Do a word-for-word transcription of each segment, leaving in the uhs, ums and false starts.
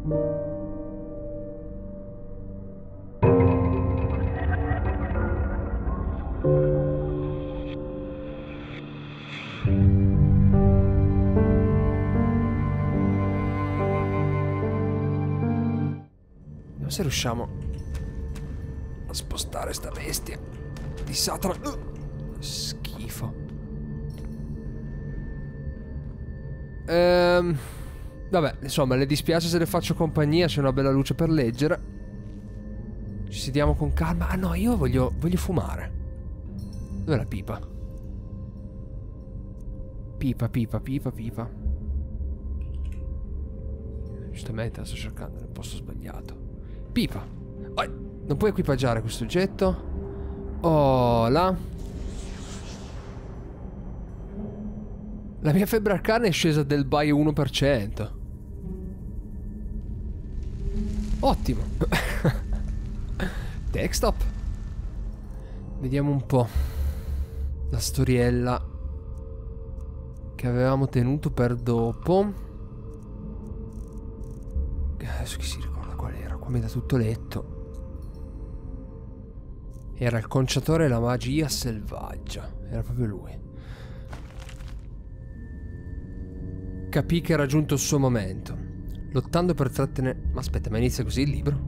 Se riusciamo a spostare sta bestia di Satana. Uh, schifo. Ehm, vabbè, insomma, le dispiace se le faccio compagnia. C'è una bella luce per leggere. Ci sediamo con calma. Ah no, io voglio, voglio fumare. Dov'è la pipa? Pipa, pipa, pipa, pipa. Giustamente la sto cercando nel posto sbagliato. Pipa. Oh, non puoi equipaggiare questo oggetto. Oh, là. La mia febbre arcana è scesa del by uno per cento. Ottimo. Textop. Vediamo un po' la storiella che avevamo tenuto per dopo. Adesso chi si ricorda qual era? Qua mi dà tutto letto. Era il conciatore e la magia selvaggia. Era proprio lui. Capì che era giunto il suo momento. Lottando per trattenere... Ma aspetta, ma inizia così il libro?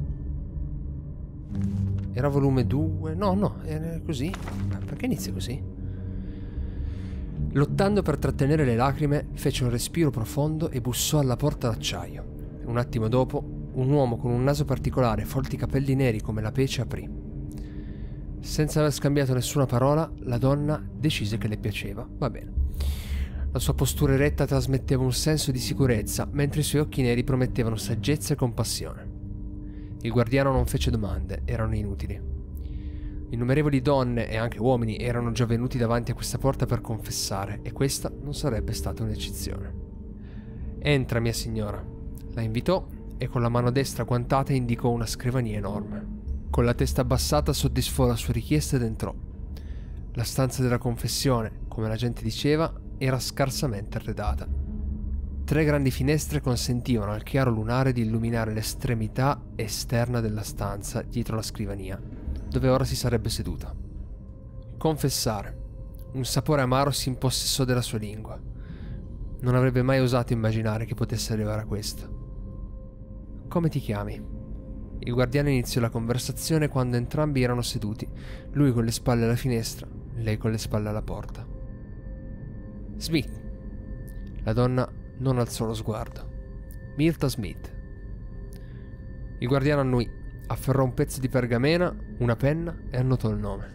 Era volume due? No, no, era così. Ma perché inizia così? Lottando per trattenere le lacrime, fece un respiro profondo e bussò alla porta d'acciaio. Un attimo dopo, un uomo con un naso particolare e folti capelli neri come la pece aprì. Senza aver scambiato nessuna parola, la donna decise che le piaceva. Va bene. La sua postura eretta trasmetteva un senso di sicurezza, mentre i suoi occhi neri promettevano saggezza e compassione. Il guardiano non fece domande, erano inutili. Innumerevoli donne e anche uomini erano già venuti davanti a questa porta per confessare, e questa non sarebbe stata un'eccezione. «Entra, mia signora», la invitò e con la mano destra guantata indicò una scrivania enorme. Con la testa abbassata soddisfò la sua richiesta ed entrò. La stanza della confessione, come la gente diceva, era scarsamente arredata. Tre grandi finestre consentivano al chiaro lunare di illuminare l'estremità esterna della stanza dietro la scrivania, dove ora si sarebbe seduta. Confessare. Un sapore amaro si impossessò della sua lingua. Non avrebbe mai osato immaginare che potesse arrivare a questo. «Come ti chiami?» Il guardiano iniziò la conversazione quando entrambi erano seduti, lui con le spalle alla finestra, lei con le spalle alla porta. «Smith». La donna non alzò lo sguardo. «Myrta Smith». Il guardiano annui, afferrò un pezzo di pergamena, una penna e annotò il nome.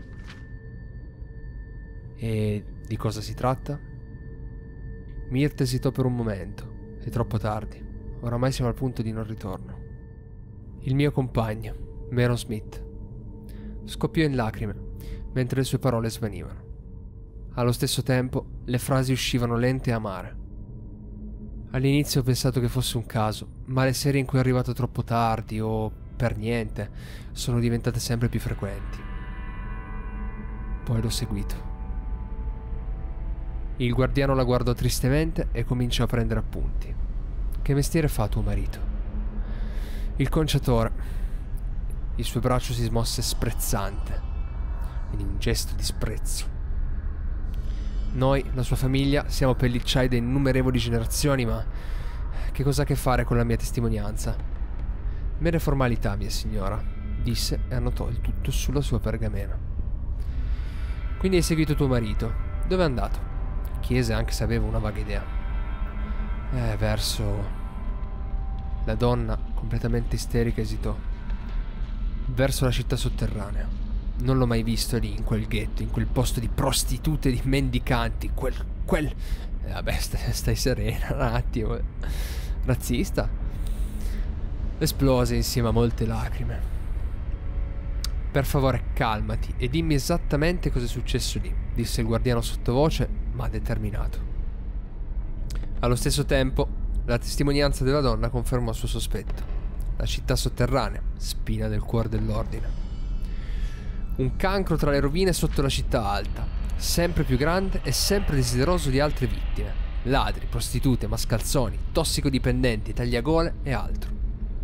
«E di cosa si tratta?» Myrta esitò per un momento. «È troppo tardi. Oramai siamo al punto di non ritorno». «Il mio compagno, Meron Smith». Scoppiò in lacrime, mentre le sue parole svanivano. Allo stesso tempo, le frasi uscivano lente e amare. All'inizio ho pensato che fosse un caso, ma le serie in cui è arrivato troppo tardi o per niente sono diventate sempre più frequenti. Poi l'ho seguito. Il guardiano la guardò tristemente e cominciò a prendere appunti. «Che mestiere fa tuo marito?» «Il conciatore». Il suo braccio si smosse sprezzante, in un gesto di sprezzo. «Noi, la sua famiglia, siamo pellicciai da innumerevoli generazioni, ma che cosa ha a che fare con la mia testimonianza?» «Mere formalità, mia signora», disse e annotò il tutto sulla sua pergamena. «Quindi hai seguito tuo marito. Dove è andato?» chiese, anche se aveva una vaga idea. «Eh, verso...» La donna, completamente isterica, esitò. «Verso la città sotterranea. Non l'ho mai visto lì, in quel ghetto, in quel posto di prostitute e di mendicanti. Quel... quel... Eh, vabbè, stai, stai serena un attimo. Razzista?» Esplose insieme a molte lacrime. «Per favore, calmati e dimmi esattamente cosa è successo lì», disse il guardiano sottovoce, ma determinato. Allo stesso tempo, la testimonianza della donna confermò il suo sospetto. La città sotterranea, spina del cuore dell'ordine. Un cancro tra le rovine sotto la città alta, sempre più grande e sempre desideroso di altre vittime. Ladri, prostitute, mascalzoni, tossicodipendenti, tagliagole e altro.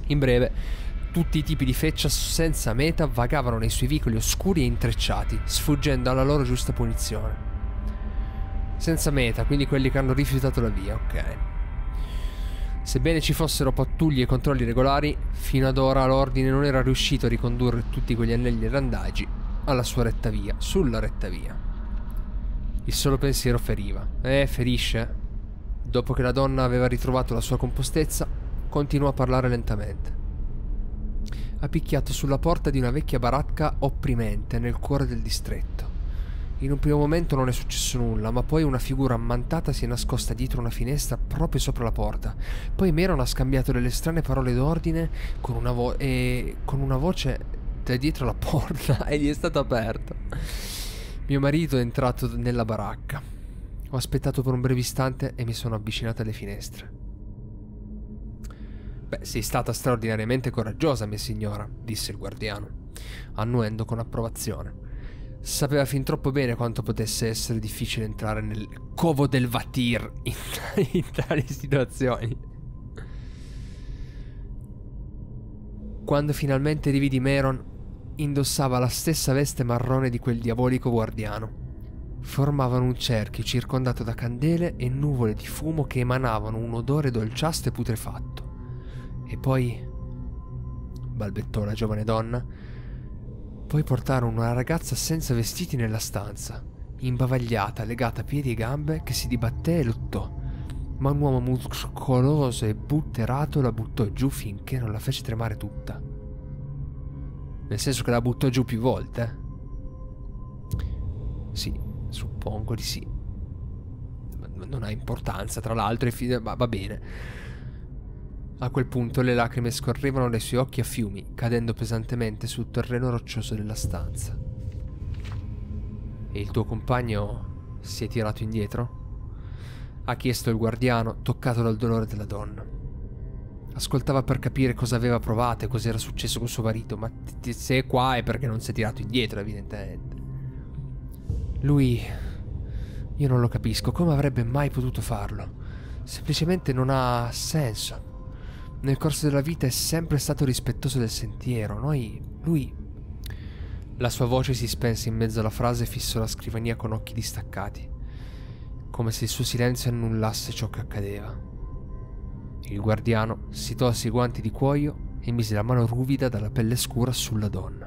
In breve, tutti i tipi di feccia senza meta vagavano nei suoi vicoli oscuri e intrecciati, sfuggendo alla loro giusta punizione. Senza meta, quindi quelli che hanno rifiutato la via, ok. Sebbene ci fossero pattuglie e controlli regolari, fino ad ora l'ordine non era riuscito a ricondurre tutti quegli anelli randagi alla sua retta via, sulla retta via. Il solo pensiero feriva. Eh, ferisce? Dopo che la donna aveva ritrovato la sua compostezza, continuò a parlare lentamente. Ha picchiato sulla porta di una vecchia baracca opprimente nel cuore del distretto. In un primo momento non è successo nulla, ma poi una figura ammantata si è nascosta dietro una finestra proprio sopra la porta. Poi Meron ha scambiato delle strane parole d'ordine con una, vo- e con una voce da dietro la porta e gli è stato aperto. Mio marito è entrato nella baracca. Ho aspettato per un breve istante e mi sono avvicinata alle finestre. Beh, sei stata straordinariamente coraggiosa, mia signora, disse il guardiano, annuendo con approvazione. Sapeva fin troppo bene quanto potesse essere difficile entrare nel covo del Vatir in, in tali situazioni. Quando finalmente rividi Meron, indossava la stessa veste marrone di quel diabolico guardiano. Formavano un cerchio circondato da candele e nuvole di fumo che emanavano un odore dolciastro e putrefatto. E poi, balbettò la giovane donna, poi portarono una ragazza senza vestiti nella stanza, imbavagliata, legata a piedi e gambe, che si dibatté e lottò, ma un uomo muscoloso e butterato la buttò giù finché non la fece tremare tutta. Nel senso che la buttò giù più volte? Sì, suppongo di sì. Non ha importanza, tra l'altro, ma va bene. A quel punto le lacrime scorrevano dai suoi occhi a fiumi, cadendo pesantemente sul terreno roccioso della stanza. E il tuo compagno si è tirato indietro? Ha chiesto il guardiano, toccato dal dolore della donna. Ascoltava per capire cosa aveva provato e cosa era successo con suo marito, ma se è qua è perché non si è tirato indietro, evidentemente. Lui... io non lo capisco, come avrebbe mai potuto farlo? Semplicemente non ha senso. Nel corso della vita è sempre stato rispettoso del sentiero. Noi... lui... La sua voce si spense in mezzo alla frase e fissò la scrivania con occhi distaccati, come se il suo silenzio annullasse ciò che accadeva. Il guardiano si tolse i guanti di cuoio e mise la mano ruvida dalla pelle scura sulla donna.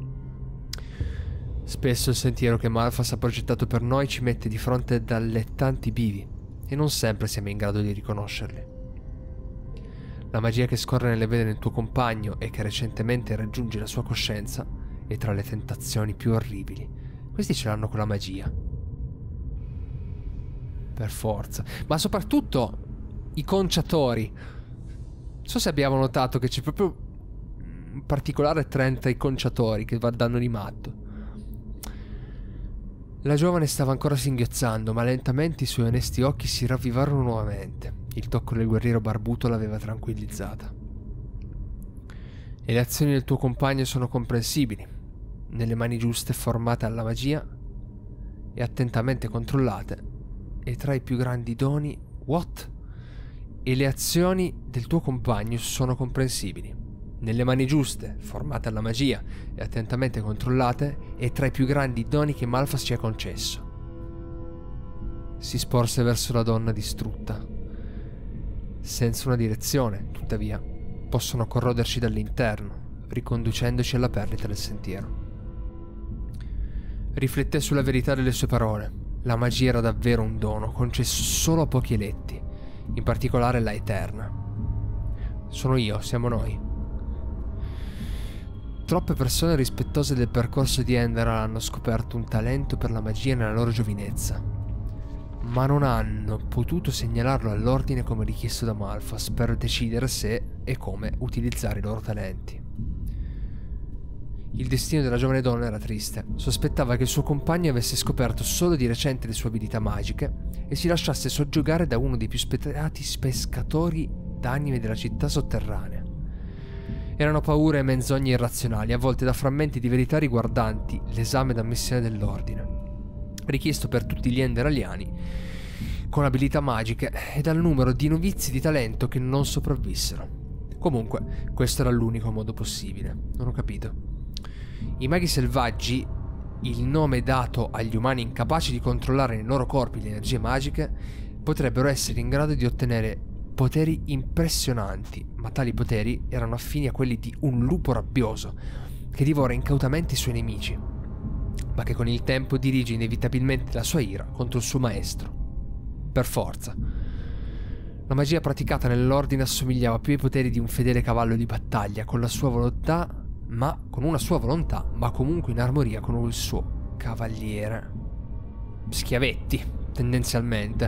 Spesso il sentiero che Malphas ha progettato per noi ci mette di fronte ad allettanti bivi e non sempre siamo in grado di riconoscerli. La magia che scorre nelle vene del tuo compagno e che recentemente raggiunge la sua coscienza è tra le tentazioni più orribili. Questi ce l'hanno con la magia. Per forza. Ma soprattutto i conciatori. Non so se abbiamo notato che c'è proprio un particolare trend tra i conciatori che va danno di matto. La giovane stava ancora singhiozzando, ma lentamente i suoi onesti occhi si ravvivarono nuovamente. Il tocco del guerriero barbuto l'aveva tranquillizzata. E le azioni del tuo compagno sono comprensibili. Nelle mani giuste, formate alla magia e attentamente controllate, e tra i più grandi doni... What? E le azioni del tuo compagno sono comprensibili. Nelle mani giuste, formate alla magia e attentamente controllate, e tra i più grandi doni che Malphas ci ha concesso. Si sporse verso la donna distrutta. Senza una direzione, tuttavia, possono corroderci dall'interno, riconducendoci alla perdita del sentiero. Rifletté sulla verità delle sue parole. La magia era davvero un dono concesso solo a pochi eletti, in particolare la Eterna. Sono io, siamo noi. Troppe persone rispettose del percorso di Enderal hanno scoperto un talento per la magia nella loro giovinezza, ma non hanno potuto segnalarlo all'ordine come richiesto da Malphas per decidere se e come utilizzare i loro talenti. Il destino della giovane donna era triste. Sospettava che il suo compagno avesse scoperto solo di recente le sue abilità magiche e si lasciasse soggiogare da uno dei più spietati pescatori d'anime della città sotterranea. Erano paure e menzogne irrazionali, avvolte da frammenti di verità riguardanti l'esame d'ammissione dell'ordine, richiesto per tutti gli enderaliani con abilità magiche, e dal numero di novizi di talento che non sopravvissero. Comunque, questo era l'unico modo possibile. Non ho capito. I maghi selvaggi, il nome dato agli umani incapaci di controllare nei loro corpi le energie magiche, potrebbero essere in grado di ottenere poteri impressionanti, ma tali poteri erano affini a quelli di un lupo rabbioso che divora incautamente i suoi nemici, ma che con il tempo dirige inevitabilmente la sua ira contro il suo maestro. Per forza. La magia praticata nell'ordine assomigliava più ai poteri di un fedele cavallo di battaglia, con la sua volontà, ma con una sua volontà, ma comunque in armonia con il suo cavaliere. Schiavetti, tendenzialmente.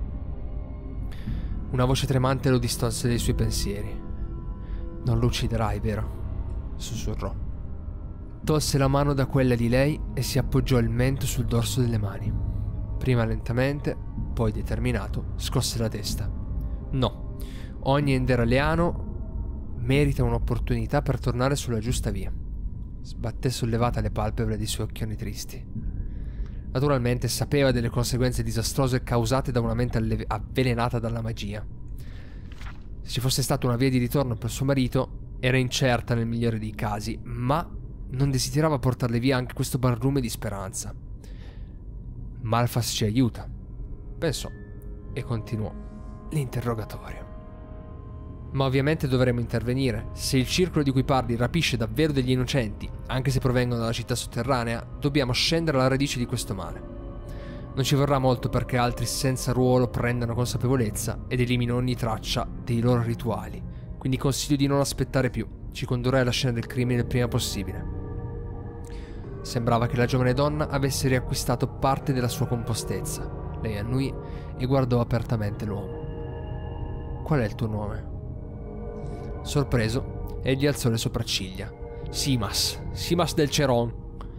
Una voce tremante lo distolse dai suoi pensieri. Non lo ucciderai, vero? Sussurrò. Tolse la mano da quella di lei e si appoggiò il mento sul dorso delle mani. Prima lentamente, poi determinato, scosse la testa. No, ogni enderaleano merita un'opportunità per tornare sulla giusta via. Sbatté sollevata le palpebre dei suoi occhioni tristi. Naturalmente sapeva delle conseguenze disastrose causate da una mente avvelenata dalla magia. Se ci fosse stata una via di ritorno per suo marito, era incerta nel migliore dei casi, ma non desiderava portarle via anche questo barlume di speranza. Malphas ci aiuta, pensò, e continuò l'interrogatorio. Ma ovviamente dovremmo intervenire. Se il circolo di cui parli rapisce davvero degli innocenti, anche se provengono dalla città sotterranea, dobbiamo scendere alla radice di questo male. Non ci vorrà molto perché altri senza ruolo prendano consapevolezza ed eliminino ogni traccia dei loro rituali, quindi consiglio di non aspettare più. Ci condurrai alla scena del crimine il prima possibile. Sembrava che la giovane donna avesse riacquistato parte della sua compostezza. Lei annui e guardò apertamente l'uomo. Qual è il tuo nome? Sorpreso, egli alzò le sopracciglia. Simas, Simas del Ceron,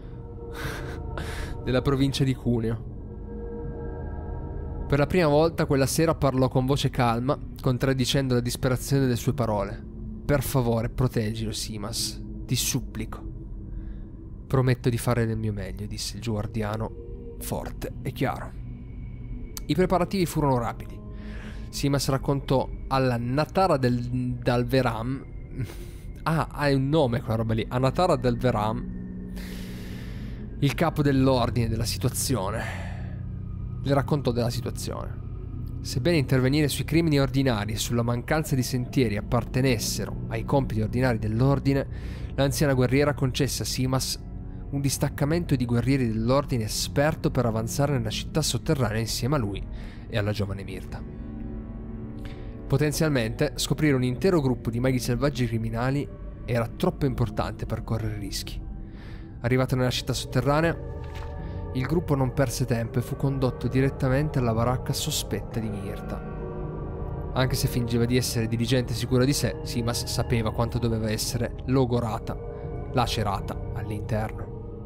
della provincia di Cuneo. Per la prima volta quella sera parlò con voce calma, contraddicendo la disperazione delle sue parole. Per favore, proteggilo, Simas, ti supplico. Prometto di fare del mio meglio, disse il guardiano, forte e chiaro. I preparativi furono rapidi. Simas raccontò alla Natara del Dalveram. Ah, ha un nome quella roba lì. A Natara del Veram, il capo dell'ordine, della situazione. Le raccontò della situazione. Sebbene intervenire sui crimini ordinari e sulla mancanza di sentieri appartenessero ai compiti ordinari dell'ordine, l'anziana guerriera concesse a Simas un distaccamento di guerrieri dell'ordine esperto per avanzare nella città sotterranea insieme a lui e alla giovane Mirta. Potenzialmente, scoprire un intero gruppo di maghi selvaggi criminali era troppo importante per correre rischi. Arrivato nella città sotterranea, il gruppo non perse tempo e fu condotto direttamente alla baracca sospetta di Mirta. Anche se fingeva di essere diligente e sicura di sé, Simas sapeva quanto doveva essere logorata, lacerata all'interno.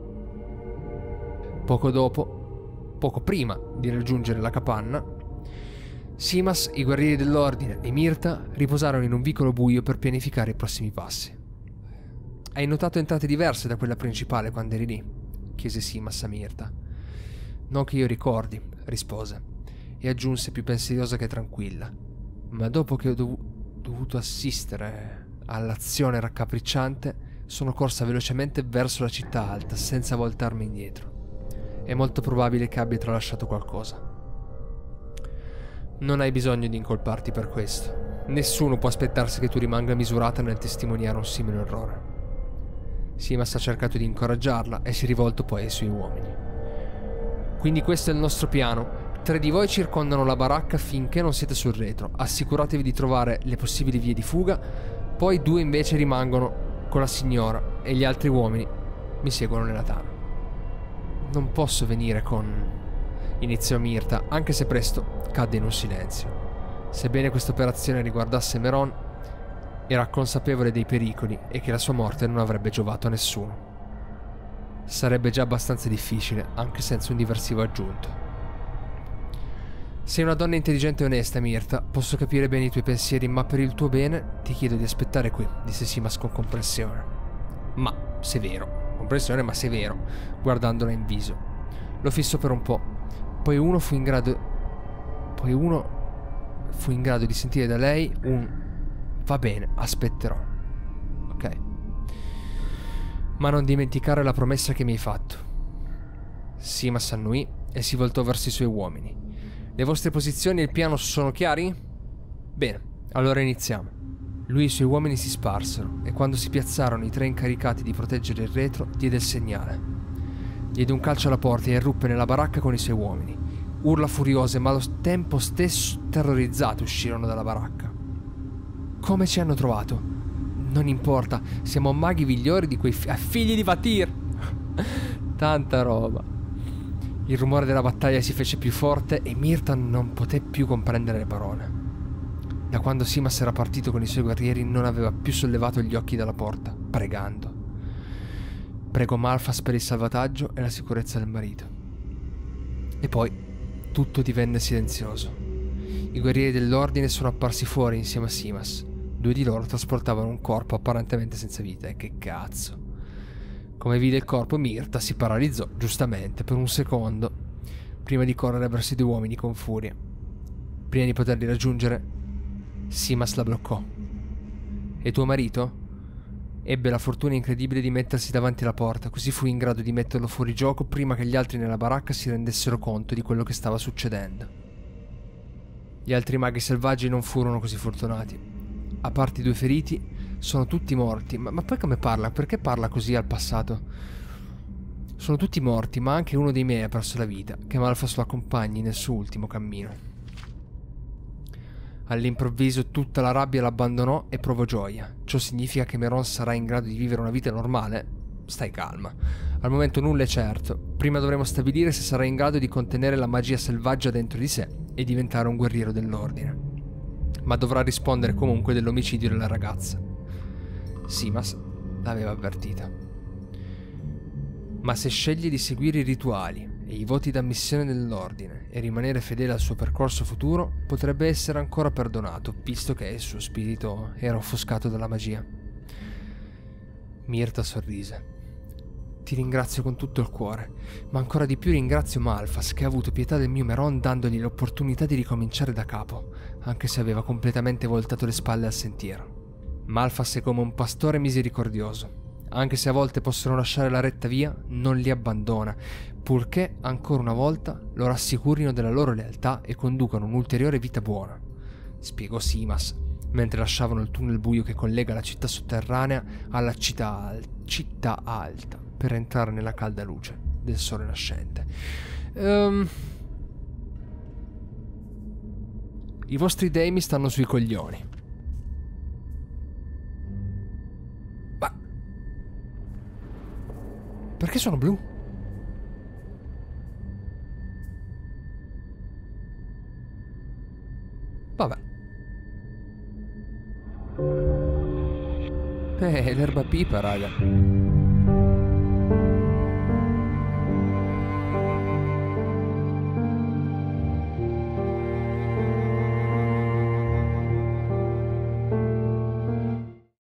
Poco dopo, poco prima di raggiungere la capanna, Simas, i guerrieri dell'ordine e Mirta riposarono in un vicolo buio per pianificare i prossimi passi. Hai notato entrate diverse da quella principale quando eri lì? Chiese Simas a Mirta. Non che io ricordi, rispose, e aggiunse più pensierosa che tranquilla. Ma dopo che ho dov- dovuto assistere all'azione raccapricciante, sono corsa velocemente verso la città alta senza voltarmi indietro. È molto probabile che abbia tralasciato qualcosa. Non hai bisogno di incolparti per questo. Nessuno può aspettarsi che tu rimanga misurata nel testimoniare un simile errore. Simas ha cercato di incoraggiarla e si è rivolto poi ai suoi uomini. Quindi questo è il nostro piano. Tre di voi circondano la baracca finché non siete sul retro. Assicuratevi di trovare le possibili vie di fuga. Poi due invece rimangono con la signora e gli altri uomini mi seguono nella tana. Non posso venire con... iniziò Mirta, anche se presto cadde in un silenzio. Sebbene questa operazione riguardasse Meron, era consapevole dei pericoli e che la sua morte non avrebbe giovato a nessuno. Sarebbe già abbastanza difficile, anche senza un diversivo aggiunto. Sei una donna intelligente e onesta, Mirta. Posso capire bene i tuoi pensieri, ma per il tuo bene ti chiedo di aspettare qui, disse Simas con comprensione. Ma severo. Comprensione, ma severo, guardandola in viso. Lo fissò per un po'. Poi uno fu in grado... Poi uno fu in grado di sentire da lei un Va bene, aspetterò. Ok. Ma non dimenticare la promessa che mi hai fatto. Simas annui e si voltò verso i suoi uomini. Le vostre posizioni e il piano sono chiari? Bene, allora iniziamo. Lui e i suoi uomini si sparsero e quando si piazzarono i tre incaricati di proteggere il retro, diede il segnale. Diede un calcio alla porta e irruppe nella baracca con i suoi uomini. Urla furiose ma allo tempo stesso terrorizzate uscirono dalla baracca. Come ci hanno trovato? Non importa, siamo maghi migliori di quei fi- figli di Vatir. Tanta roba. Il rumore della battaglia si fece più forte e Mirta non poté più comprendere le parole. Da quando Simas era partito con i suoi guerrieri non aveva più sollevato gli occhi dalla porta, pregando. Pregò Malphas per il salvataggio e la sicurezza del marito. E poi tutto divenne silenzioso. I guerrieri dell'ordine sono apparsi fuori insieme a Simas. Due di loro trasportavano un corpo apparentemente senza vita. E che cazzo. Come vide il corpo, Mirta si paralizzò, giustamente, per un secondo, prima di correre verso i due uomini con furia. Prima di poterli raggiungere, Simas la bloccò. E tuo marito? Ebbe la fortuna incredibile di mettersi davanti alla porta, così fu in grado di metterlo fuori gioco prima che gli altri nella baracca si rendessero conto di quello che stava succedendo. Gli altri maghi selvaggi non furono così fortunati. A parte i due feriti, sono tutti morti. Ma, ma poi come parla? Perché parla così al passato? Sono tutti morti, ma anche uno dei miei ha perso la vita, che Malphas lo accompagni nel suo ultimo cammino. All'improvviso tutta la rabbia l'abbandonò e provò gioia. Ciò significa che Meron sarà in grado di vivere una vita normale? Stai calma. Al momento nulla è certo. Prima dovremo stabilire se sarà in grado di contenere la magia selvaggia dentro di sé e diventare un guerriero dell'ordine. Ma dovrà rispondere comunque dell'omicidio della ragazza. Simas l'aveva avvertita. Ma se sceglie di seguire i rituali e i voti d'ammissione dell'ordine e rimanere fedele al suo percorso futuro, potrebbe essere ancora perdonato, visto che il suo spirito era offuscato dalla magia. Mirta sorrise. Ti ringrazio con tutto il cuore, ma ancora di più ringrazio Malphas che ha avuto pietà del mio Meron dandogli l'opportunità di ricominciare da capo, anche se aveva completamente voltato le spalle al sentiero. Malphas è come un pastore misericordioso. Anche se a volte possono lasciare la retta via, non li abbandona, purché ancora una volta lo rassicurino della loro lealtà e conducano un'ulteriore vita buona, spiegò Simas, mentre lasciavano il tunnel buio che collega la città sotterranea alla città, al- città alta, per entrare nella calda luce del sole nascente. Um, I vostri dei mi stanno sui coglioni. Ma perché sono blu? Vabbè. Eh, l'erba pipa, raga.